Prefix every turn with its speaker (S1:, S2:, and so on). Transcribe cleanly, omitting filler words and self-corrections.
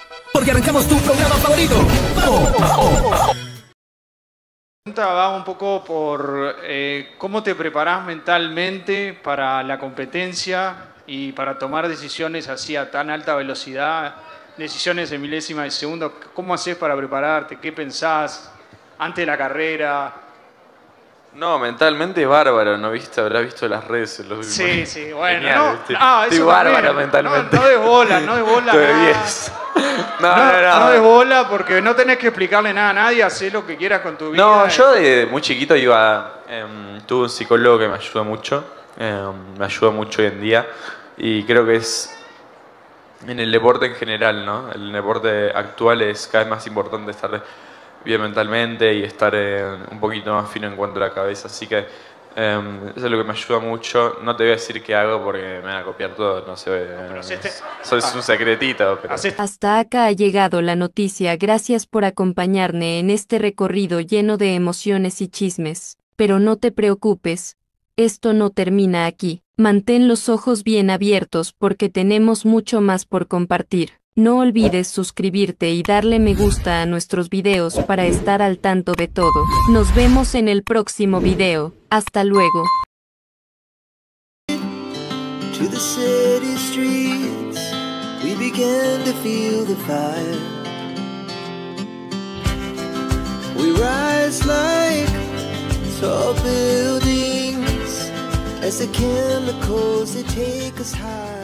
S1: Porque arrancamos tu programa favorito. ¡Vamos! ¡Vamos!
S2: La pregunta va un poco por cómo te preparás mentalmente para la competencia y para tomar decisiones así a tan alta velocidad, decisiones de milésima de segundo. ¿Cómo haces para prepararte? ¿Qué pensás antes de la carrera?
S3: No, mentalmente bárbaro, ¿no viste? Habrás visto las redes.
S2: Sí, sí, bueno.
S3: Genial, ¿viste?
S2: Estoy
S3: bárbaro mentalmente.
S2: No des bola, no des bola.
S3: Estoy
S2: Nada.
S3: 10.
S2: No des bola porque no tenés que explicarle nada a nadie, hacé lo que quieras con tu vida.
S3: No, yo de muy chiquito tuve un psicólogo que me ayudó mucho, hoy en día, y creo que es en el deporte en general, ¿no? El deporte actual es cada vez más importante estar bien mentalmente y estar un poquito más fino en cuanto a la cabeza, así que eso es lo que me ayuda mucho. No te voy a decir qué hago porque me van a copiar todo, no sé, es un secretito. Pero...
S4: Hasta acá ha llegado la noticia. Gracias por acompañarnos en este recorrido lleno de emociones y chismes. Pero no te preocupes, esto no termina aquí. Mantén los ojos bien abiertos porque tenemos mucho más por compartir. No olvides suscribirte y darle me gusta a nuestros videos para estar al tanto de todo. Nos vemos en el próximo video. Hasta luego.
S5: To the city streets, we began to feel the fire. We rise like tall buildings as the chemicals they take us high.